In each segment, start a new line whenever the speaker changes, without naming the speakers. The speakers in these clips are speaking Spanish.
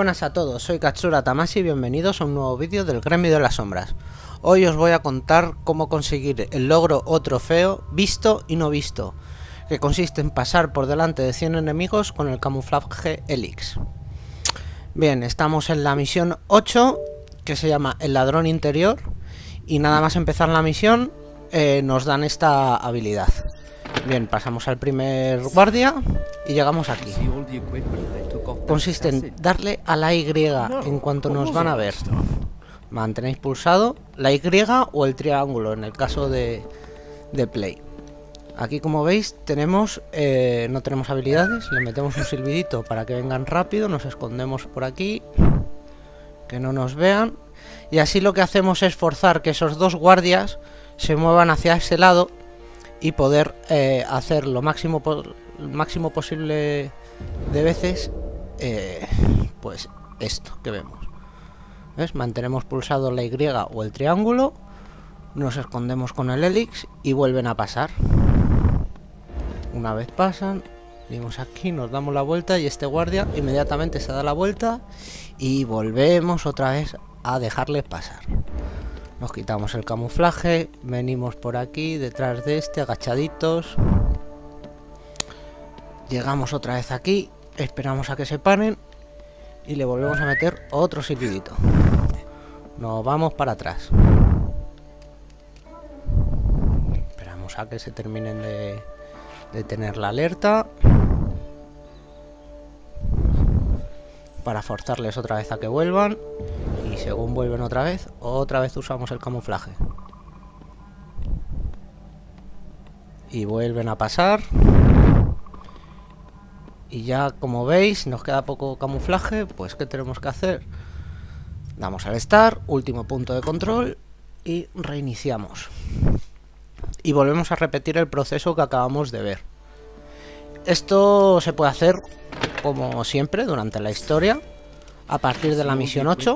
buenas a todos, soy Katsura Tamashii y bienvenidos a un nuevo vídeo del Gremio de las Sombras. Hoy os voy a contar cómo conseguir el logro o trofeo visto y no visto, que consiste en pasar por delante de 100 enemigos con el camuflaje Helix. Bien, estamos en la misión 8, que se llama El Ladrón Interior, y nada más empezar la misión nos dan esta habilidad. Bien, pasamos al primer guardia y llegamos aquí. Consiste en darle a la Y en cuanto nos van a ver. Mantenéis pulsado la Y o el triángulo en el caso de Play. Aquí, como veis, tenemos no tenemos habilidades. Le metemos un silbidito para que vengan rápido. Nos escondemos por aquí, que no nos vean. Y así lo que hacemos es forzar que esos dos guardias se muevan hacia ese lado y poder hacer lo máximo posible de veces pues esto que vemos. ¿Ves? Mantenemos pulsado la Y o el triángulo, nos escondemos con el Helix y vuelven a pasar. Una vez pasan, venimos aquí, nos damos la vuelta y este guardia inmediatamente se da la vuelta y volvemos otra vez a dejarles pasar. Nos quitamos el camuflaje, venimos por aquí detrás de este, agachaditos. Llegamos otra vez aquí, esperamos a que se paren y le volvemos a meter otro silbidito. Nos vamos para atrás. Esperamos a que se terminen de tener la alerta, para forzarles otra vez a que vuelvan. Y según vuelven otra vez usamos el camuflaje. Y vuelven a pasar. Y ya, como veis, nos queda poco camuflaje. Pues ¿qué tenemos que hacer? Damos al Start, último punto de control, y reiniciamos. Y volvemos a repetir el proceso que acabamos de ver. Esto se puede hacer como siempre durante la historia, a partir de la misión 8,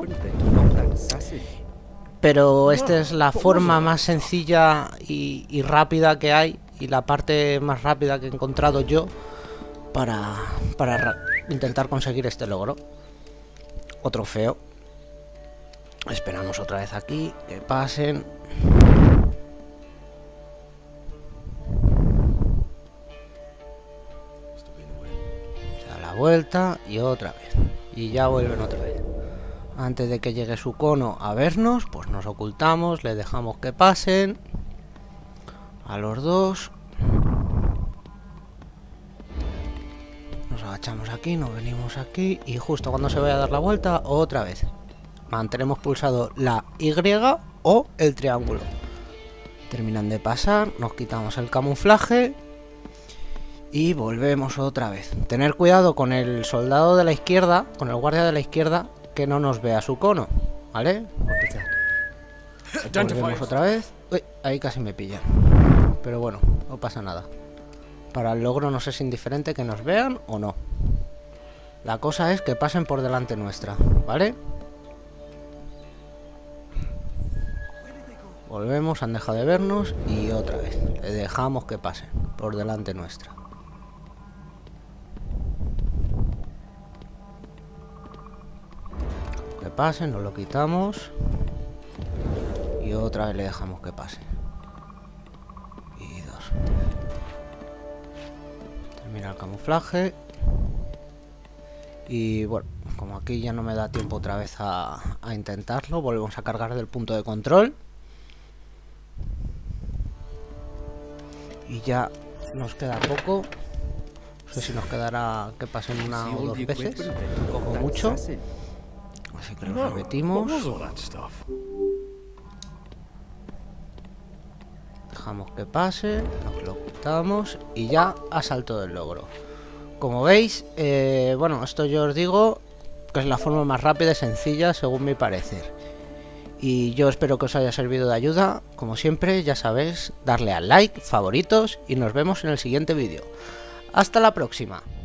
pero esta es la forma más sencilla y rápida que hay, y la parte más rápida que he encontrado yo para intentar conseguir este logro o trofeo. Esperamos otra vez aquí, que pasen. Se da la vuelta y otra vez. Y ya vuelven otra vez. Antes de que llegue su cono a vernos, pues nos ocultamos, le dejamos que pasen a los dos. Nos agachamos aquí, nos venimos aquí y justo cuando se vaya a dar la vuelta, otra vez. Mantenemos pulsado la Y o el triángulo. Terminan de pasar, nos quitamos el camuflaje y volvemos otra vez. Tener cuidado con el soldado de la izquierda, con el guardia de la izquierda, que no nos vea su cono, ¿vale? Volvemos otra vez. Uy, ahí casi me pillan. Pero bueno, no pasa nada. Para el logro nos es indiferente que nos vean o no. La cosa es que pasen por delante nuestra, ¿vale? Volvemos, han dejado de vernos y otra vez. Le dejamos que pasen por delante nuestra. Que pasen, nos lo quitamos y otra vez le dejamos que pase. Y dos. Termina el camuflaje y bueno, como aquí ya no me da tiempo otra vez a intentarlo, volvemos a cargar del punto de control y ya nos queda poco. No sé si nos quedará que pasen una o dos veces, como mucho. Así que lo repetimos. Dejamos que pase, nos lo quitamos y ya ha saltado el logro. Como veis, bueno, esto yo os digo que es la forma más rápida y sencilla según mi parecer. Y yo espero que os haya servido de ayuda. Como siempre, ya sabéis, darle al like, favoritos y nos vemos en el siguiente vídeo. Hasta la próxima.